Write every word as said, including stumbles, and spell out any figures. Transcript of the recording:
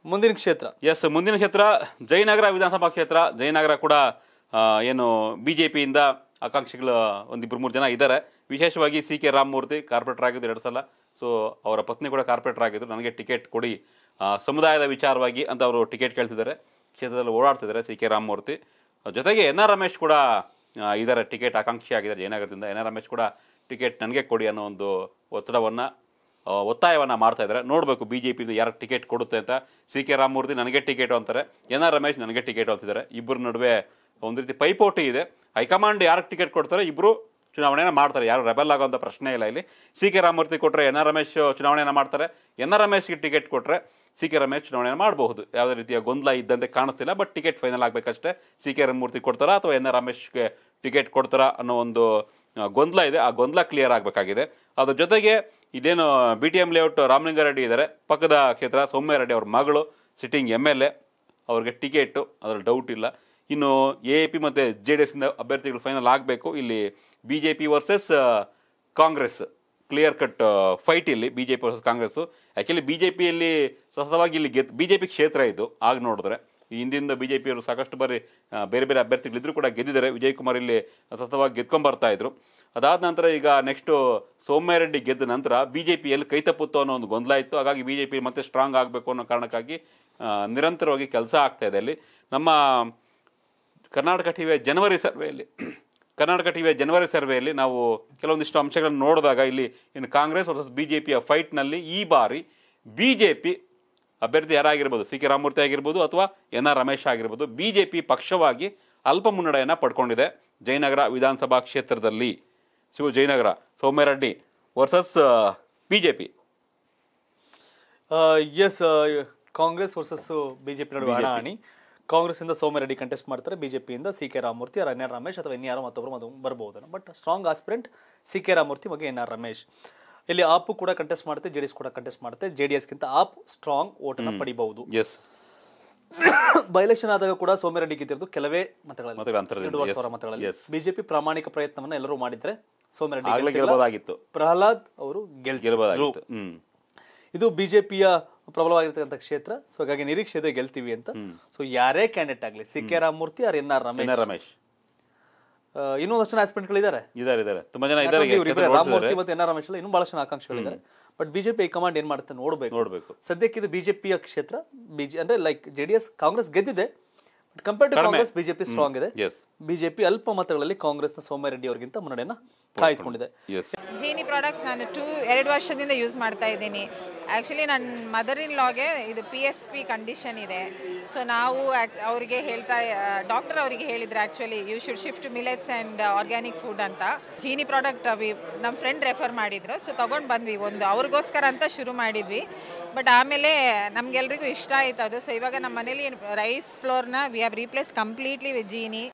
ಮುಂದಿನ ಕ್ಷೇತ್ರ ಎಸ್ ಮುಂದಿನ ಕ್ಷೇತ್ರ ಜಯನಗರ ವಿಧಾನಸಭಾ ಕ್ಷೇತ್ರ. ಜಯನಗರ ಕೂಡ ಏನು ಬಿಜೆಪಿಯಿಂದ ಆಕಾಂಕ್ಷಿಗಳು ಒಂದಿಬ್ಬರು ಮೂರು ಜನ ಇದ್ದಾರೆ. ವಿಶೇಷವಾಗಿ ಸಿ ಕೆ ರಾಮಮೂರ್ತಿ ಕಾರ್ಪೊರೇಟರ್ ಆಗಿದ್ದು ಎರಡು ಸಲ. ಸೊ ಅವರ ಪತ್ನಿ ಕೂಡ ಕಾರ್ಪೊರೇಟರ್ ಆಗಿದ್ರು. ನನಗೆ ಟಿಕೆಟ್ ಕೊಡಿ ಸಮುದಾಯದ ವಿಚಾರವಾಗಿ ಅಂತ ಅವರು ಟಿಕೆಟ್ ಕೇಳ್ತಿದ್ದಾರೆ. ಕ್ಷೇತ್ರದಲ್ಲಿ ಓಡಾಡ್ತಿದ್ದಾರೆ ಸಿ ಕೆ ರಾಮಮೂರ್ತಿ. ಜೊತೆಗೆ ಎನ್ ಆರ್ ರಮೇಶ್ ಕೂಡ ಇದ್ದಾರೆ, ಟಿಕೆಟ್ ಆಕಾಂಕ್ಷಿ ಆಗಿದ್ದಾರೆ ಜಯನಗರದಿಂದ. ಎನ್ ಆರ್ ರಮೇಶ್ ಕೂಡ ಟಿಕೆಟ್ ನನಗೆ ಕೊಡಿ ಅನ್ನೋ ಒಂದು ಒತ್ತಡವನ್ನು ಒತ್ತಾಯವನ್ನು ಮಾಡ್ತಾ ಇದ್ದಾರೆ. ನೋಡಬೇಕು ಬಿ ಜೆ ಪಿಯಿಂದ ಯಾರಿಗೆ ಟಿಕೆಟ್ ಕೊಡುತ್ತೆ ಅಂತ. ಸಿ ಕೆ ರಾಮಮೂರ್ತಿ ನನಗೆ ಟಿಕೆಟ್ ಅಂತಾರೆ, ಎನ್ ಆರ್ ರಮೇಶ್ ನನಗೆ ಟಿಕೆಟ್ ಅಂತಿದ್ದಾರೆ. ಇಬ್ಬರ ನಡುವೆ ಒಂದು ರೀತಿ ಪೈಪೋಟಿ ಇದೆ. ಹೈಕಮಾಂಡ್ ಯಾರಿಗೆ ಟಿಕೆಟ್ ಕೊಡ್ತಾರೆ ಇಬ್ಬರು ಚುನಾವಣೆಯನ್ನು ಮಾಡ್ತಾರೆ, ಯಾರು ರೆಬಲ್ ಆಗೋಂಥ ಪ್ರಶ್ನೆ ಇಲ್ಲ ಇಲ್ಲಿ. ಸಿ ಕೆ ರಾಮಮೂರ್ತಿ ಕೊಟ್ಟರೆ ಎನ್ ಆರ್ ರಮೇಶ್ ಚುನಾವಣೆಯನ್ನು ಮಾಡ್ತಾರೆ, ಎನ್ ಆರ್ ರಮೇಶ್ಗೆ ಟಿಕೆಟ್ ಕೊಟ್ಟರೆ ಸಿ ಕೆ ರಮೇಶ್ ಚುನಾವಣೆಯನ್ನು ಮಾಡಬಹುದು. ಯಾವುದೇ ರೀತಿಯ ಗೊಂದಲ ಇದ್ದಂತೆ ಕಾಣಿಸ್ತಿಲ್ಲ. ಬಟ್ ಟಿಕೆಟ್ ಫೈನಲ್ ಆಗಬೇಕಷ್ಟೇ. ಸಿ ಕೆ ರಾಮಮೂರ್ತಿ ಕೊಡ್ತಾರಾ ಅಥವಾ ಎನ್ ಆರ್ ರಮೇಶ್ಗೆ ಟಿಕೆಟ್ ಕೊಡ್ತಾರಾ ಅನ್ನೋ ಒಂದು ಗೊಂದಲ ಇದೆ. ಆ ಗೊಂದಲ ಕ್ಲಿಯರ್ ಆಗಬೇಕಾಗಿದೆ. ಅದ್ರ ಜೊತೆಗೆ ಇದೇನು B T M layout Ramalinga Reddy ಇದ್ದಾರೆ, ಪಕ್ಕದ ಕ್ಷೇತ್ರ ಸೌಮ್ಯ ರೆಡ್ಡಿ ಅವ್ರ ಮಗಳು ಸಿಟ್ಟಿಂಗ್ ಎಮ್ ಎಲ್ ಎ, ಅವ್ರಿಗೆ ಟಿಕೆಟು ಅದ್ರಲ್ಲಿ ಡೌಟ್ ಇಲ್ಲ. ಇನ್ನು ಎ ಪಿ ಮತ್ತು ಜೆ ಡಿ ಎಸ್ ಇಂದ ಅಭ್ಯರ್ಥಿಗಳು ಫೈನಲ್ ಆಗಬೇಕು. ಇಲ್ಲಿ B J P versus Congress clear cut fight ಇಲ್ಲಿ, B J P versus Congress. Actually B J ಪಿಯಲ್ಲಿ ಸ್ವತಃವಾಗಿ ಇಲ್ಲಿ ಗೆದ್ದು ಬಿ ಜೆ ಪಿ ಕ್ಷೇತ್ರ ಇದು. ಆಗ ನೋಡಿದ್ರೆ ಹಿಂದಿಂದ ಬಿ ಜೆ ಪಿಯವರು ಸಾಕಷ್ಟು ಬಾರಿ ಬೇರೆ ಬೇರೆ ಅಭ್ಯರ್ಥಿಗಳಿದ್ರು ಕೂಡ ಗೆದ್ದಿದ್ದಾರೆ. ವಿಜಯ್ ಕುಮಾರ್ ಇಲ್ಲಿ ಸತತವಾಗಿ ಗೆದ್ಕೊಂಬರ್ತಾ ಇದ್ರು. ಅದಾದ ನಂತರ ಈಗ ನೆಕ್ಸ್ಟು ಸೌಮ್ಯ ರೆಡ್ಡಿ ಗೆದ್ದ ನಂತರ ಬಿ ಜೆ ಪಿಯಲ್ಲಿ ಕೈ ತಪ್ಪುತ್ತೋ ಅನ್ನೋ ಒಂದು ಗೊಂದಲ ಇತ್ತು. ಹಾಗಾಗಿ ಬಿ ಜೆ ಪಿ ಮತ್ತೆ ಸ್ಟ್ರಾಂಗ್ ಆಗಬೇಕು ಅನ್ನೋ ಕಾರಣಕ್ಕಾಗಿ ನಿರಂತರವಾಗಿ ಕೆಲಸ ಆಗ್ತಾ ಇದೆ ಅಲ್ಲಿ. ನಮ್ಮ ಕರ್ನಾಟಕ ಟಿವಿಯ ಜನವರಿ ಸರ್ವೆಯಲ್ಲಿ ಕರ್ನಾಟಕ ಟಿವಿಯ ಜನವರಿ ಸರ್ವೆಯಲ್ಲಿ ನಾವು ಕೆಲವೊಂದಿಷ್ಟು ಅಂಶಗಳನ್ನು ನೋಡಿದಾಗ ಇಲ್ಲಿ ಇನ್ನು ಕಾಂಗ್ರೆಸ್ ವರ್ಸಸ್ ಬಿ ಜೆ ಪಿಯ ಫೈಟ್ನಲ್ಲಿ ಈ ಬಾರಿ ಬಿ ಜೆ ಪಿ ಅಭ್ಯರ್ಥಿ ಯಾರಾಗಿರ್ಬೋದು, ಸಿ ಕೆ ರಾಮಮೂರ್ತಿ ಆಗಿರ್ಬೋದು ಅಥವಾ ಎನ್ ಆರ್ ರಮೇಶ್ ಆಗಿರ್ಬೋದು, ಬಿ ಜೆ ಪಿ ಪಕ್ಷವಾಗಿ ಅಲ್ಪ ಮುನ್ನಡೆಯನ್ನು ಪಡ್ಕೊಂಡಿದೆ ಜಯನಗರ ವಿಧಾನಸಭಾ ಕ್ಷೇತ್ರದಲ್ಲಿ. ಶಿವ Jayanagar Soumya Reddy versus B J P. Yes, Congress versus BJP ನಡುವೆ ಹಣಾಹಣಿ. ಕಾಂಗ್ರೆಸ್ ಇಂದ ಸೌಮ್ಯ ರೆಡ್ಡಿ ಕಂಟೆಸ್ಟ್ ಮಾಡ್ತಾರೆ, ಬಿಜೆಪಿಯಿಂದ C K Ramamurthy, N R Ramesh ಅಥವಾ ಇನ್ಯಾರೋ ಮತ್ತೊಬ್ಬರು ಬರಬಹುದು. But strong aspirant C K Ramamurthy ಮತ್ತು ಎನ್ ಆರ್ ರಮೇಶ್. ಇಲ್ಲಿ ಆಪು ಕೂಡ ಕಂಟೆಸ್ಟ್ ಮಾಡುತ್ತೆ, ಜೆಡಿಎಸ್ ಕೂಡ ಕಂಟೆಸ್ಟ್ ಮಾಡುತ್ತೆ. ಜೆಡಿಎಸ್ಗಿಂತ ಆಪ್ ಸ್ಟ್ರಾಂಗ್ ಓಟನ್ನು ಪಡಿಬಹುದು. ಬೈ ಎಲೆಕ್ಷನ್ ಆದಾಗ ಕೂಡ ಸೌಮ್ಯ ರೆಡ್ಡಿ ಗೆದ್ದಿರೋದು ಕೆಲವೇ ಮತಗಳಲ್ಲಿ, ಎರಡೂವರೆ ಸಾವಿರ ಮತಗಳಲ್ಲಿ. ಬಿಜೆಪಿ ಪ್ರಾಮಾಣಿಕ ಪ್ರಯತ್ನವನ್ನ ಎಲ್ಲರೂ ಮಾಡಿದ್ರೆ ಸೌಮ್ಯ ರೆಡ್ಡಿ ಪ್ರಹ್ಲಾದ್ ಅವರು ಗೆಲ್ತಿದ್ರು. ಇದು ಬಿಜೆಪಿಯ ಪ್ರಬಲವಾಗಿರ್ತಕ್ಕಂಥ ಕ್ಷೇತ್ರ. ಸೊ ಹಾಗಾಗಿ ನಿರೀಕ್ಷೆ ಇದೆ ಗೆಲ್ತೀವಿ ಅಂತ. ಸೊ ಯಾರೇ ಕ್ಯಾಂಡಿಡೇಟ್ ಆಗಲಿ, C K Ramamurthy R N R Ramesh, ಇನ್ನೊಂದಷ್ಟು ಜನ ಆಸ್ಪಿರೆಂಟ್ಗಳಿದ್ದಾರೆ, ರಾಮಮೂರ್ತಿ ಮತ್ತು ಎನ್ ಆರ್ ರಮೇಶ್ ಇನ್ನೂ ಬಹಳಷ್ಟು ಜನ ಆಕಾಂಕ್ಷಿಗಳಿದ್ದಾರೆ. ಬಟ್ ಬಿಜೆಪಿ ಹೈಕಮಾಂಡ್ ಏನ್ ಮಾಡುತ್ತೆ ನೋಡ್ಬೇಕು ನೋಡ್ಬೇಕು ಸದ್ಯಕ್ಕೆ ಇದು ಬಿಜೆಪಿಯ ಕ್ಷೇತ್ರ. ಬಿಜೆ ಅಂದ್ರೆ ಲೈಕ್ ಜೆಡಿಎಸ್ ಕಾಂಗ್ರೆಸ್ ಗೆದ್ದಿದೆ, but compare to Congress BJP strong ಇದೆ. ಬಿಜೆಪಿ ಅಲ್ಪ ಮತಗಳಲ್ಲಿ ಕಾಂಗ್ರೆಸ್ನ ಸೌಮ್ಯ ರೆಡ್ಡಿ ಅವರಿಗಿಂತ ಮುನ್ನಡೆಯನ್ನ ಕಾಯ್ದುಕೊಂಡಿದೆ. ಜೀನಿ ಪ್ರಾಡಕ್ಟ್ಸ್ ನಾನು ಟೂ ಎರಡು ವರ್ಷದಿಂದ ಯೂಸ್ ಮಾಡ್ತಾ ಇದ್ದೀನಿ. ಆ್ಯಕ್ಚುಲಿ ನನ್ನ ಮದರ್ ಇನ್ ಲಾಗೆ ಇದು ಪಿ ಎಸ್ ಪಿ ಕಂಡೀಷನ್ ಇದೆ. ಸೊ ನಾವು ಅವರಿಗೆ ಹೇಳ್ತಾ ಡಾಕ್ಟರ್ ಅವರಿಗೆ ಹೇಳಿದ್ರು actually you should shift millets and organic food ಅಂತ. ಜೀನಿ ಪ್ರಾಡಕ್ಟ್ ನಮ್ಮ ಫ್ರೆಂಡ್ ರೆಫರ್ ಮಾಡಿದ್ರು. ಸೊ ತೊಗೊಂಡು ಬಂದ್ವಿ, ಒಂದು ಅವ್ರಿಗೋಸ್ಕರ ಅಂತ ಶುರು ಮಾಡಿದ್ವಿ. ಬಟ್ ಆಮೇಲೆ ನಮಗೆಲ್ರಿಗೂ ಇಷ್ಟ ಆಯ್ತು ಅದು. ಸೊ ಇವಾಗ ನಮ್ಮ ಮನೇಲಿ ರೈಸ್ ಫ್ಲೋರ್ನ we have replace completely with Jeeni.